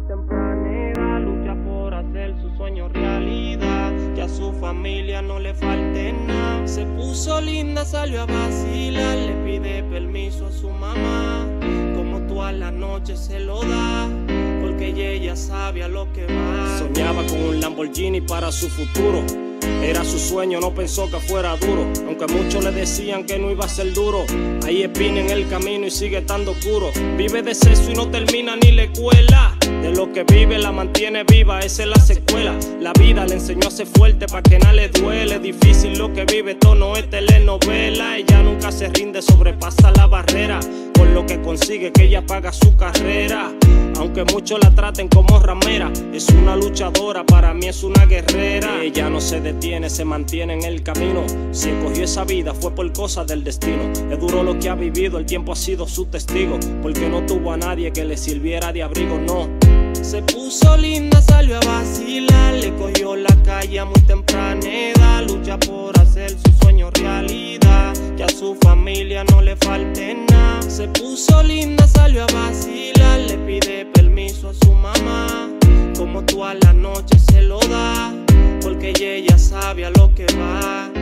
temprana edad, lucha por hacer su sueño realidad, que a su familia no le falte nada. Se puso linda, salió a vacilar, le pide permiso a su mamá, como toda la noche se lo da, porque ella sabe a lo que va. Soñaba con un Lamborghini para su futuro, era su sueño, no pensó que fuera duro, aunque muchos le decían que no iba a ser duro. Hay espina en el camino y sigue estando oscuro. Vive de sexo y no termina ni la escuela. De lo que vive la mantiene viva, esa es la secuela. La vida le enseñó a ser fuerte pa' que nada le duele. Difícil lo que vive, esto no es telenovela. Ella nunca se rinde, sobrepasa la barrera, con lo que consigue que ella paga su carrera. Aunque muchos la traten como ramera, es una luchadora, para mí es una guerrera. Ella no se detiene, se mantiene en el camino. Si escogió esa vida fue por cosas del destino. Es duro lo que ha vivido, el tiempo ha sido su testigo, porque no tuvo a nadie que le sirviera de abrigo, no. Se puso linda, salió a vacilar, le cogió la calle a muy temprana edad, lucha por hacer su sueño realidad, que a su familia no le falte nada. Se puso linda, salió a vacilar, le pide permiso a su mamá, como toda la noche se lo da, porque ella sabe a lo que va.